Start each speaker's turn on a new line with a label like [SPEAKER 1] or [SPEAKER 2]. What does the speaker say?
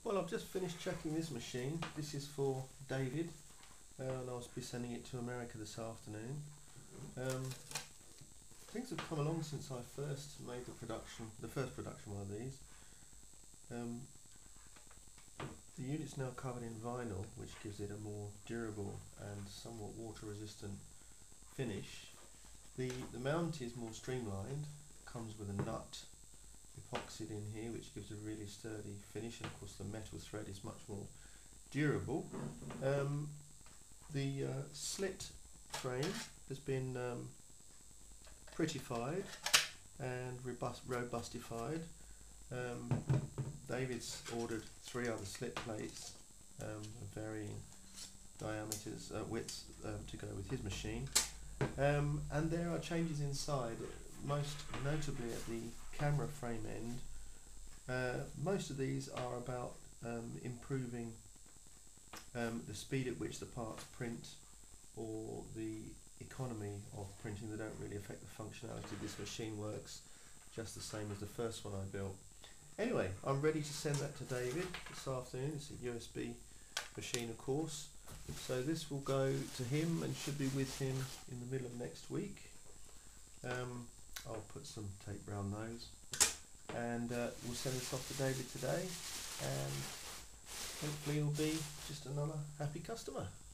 [SPEAKER 1] Well, I've just finished checking this machine. This is for David, and I'll be sending it to America this afternoon. Things have come along since I first made the first production one of these. The unit's now covered in vinyl, which gives it a more durable and somewhat water-resistant finish. The mount is more streamlined, comes with a nut epoxied in here, which gives a really sturdy finish, and of course the metal thread is much more durable. The slit frame has been prettified and robustified. David's ordered 3 other slit plates of varying diameters, widths to go with his machine. And there are changes inside, most notably at the camera frame end. Most of these are about improving the speed at which the parts print, or the economy of printing. They don't really affect the functionality. This machine works just the same as the first one I built. Anyway, I'm ready to send that to David this afternoon. It's a USB machine, of course. So this will go to him and should be with him in the middle of next week. I'll put some tape round those, and we'll send this off to David today, and hopefully he'll be just another happy customer.